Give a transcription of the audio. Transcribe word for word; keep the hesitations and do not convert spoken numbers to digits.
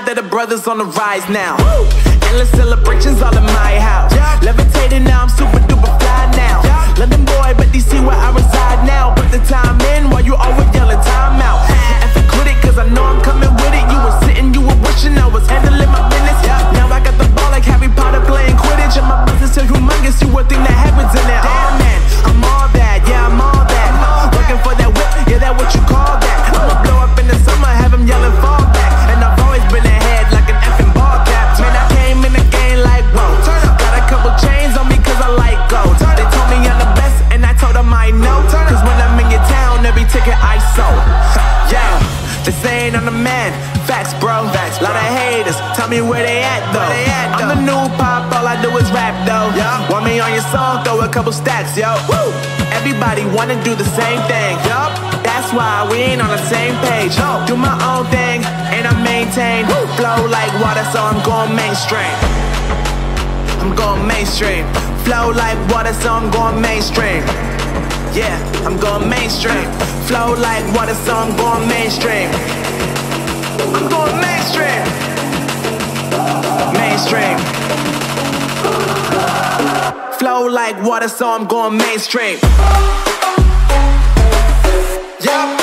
glad that the brothers on the rise now. Woo! Endless celebrations all in my house. Yeah. Levitating now, I'm super duper fly now. Yeah. London boy, but D C where I reside now. Put the time in while you always yelling time out. And for quit it, cause I know I'm coming with it. You were sitting, you were wishing I was handling my business. Yeah. Now I got the ball like Harry Potter playing Quidditch. And my business so humongous, you would think that happens in it. Oh man, I'm all that, yeah, I'm all that. Looking for that whip, yeah, that what you call that. I'ma blow up in the summer, have him yelling fall back. And I've always been ahead like an effing ball cap. Man, I came in the game like, whoa. Got a couple chains on me cause I like gold. They told me I'm the best and I told them I know. Cause when I'm in your town, every ticket I sold. Yeah, they saying I'm the man. Facts, bro. Facts, lot of haters. Tell me where they at though. They at, I'm the new pop, all I do is rap though. Yeah. Want me on your song? Throw a couple stacks, yo. Woo. Everybody wanna do the same thing. Yup. That's why we ain't on the same page. No. Do my own thing and I maintain. Woo. Flow like water, so I'm going mainstream. I'm going mainstream. Flow like water, so I'm going mainstream. Yeah, I'm going mainstream. Flow like water, so I'm going mainstream. I'm going mainstream. Mainstream. Flow like water, so I'm going mainstream. Yeah.